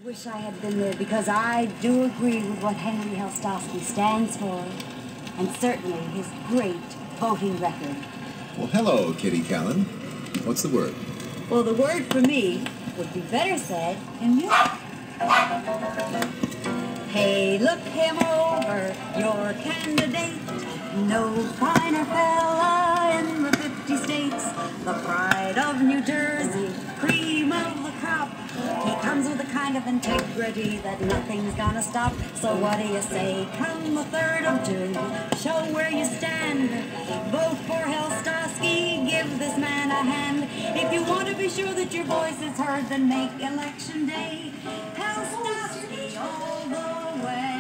Wish I had been there because I do agree with what Henry Helstoski stands for, and certainly his great voting record. Well, hello, Kitty Kallen. What's the word? Well, the word for me would be better said in music. Hey, look him over, your candidate. No finer fella in the 50 states. The pride of New Jersey, cream of the crop. He comes with a kind of integrity that nothing's gonna stop. So what do you say? Come the 3rd of June, show where you stand. Vote for Helstoski, give this man a hand. If you want to be sure that your voice is heard, then make election day Helstoski all the way.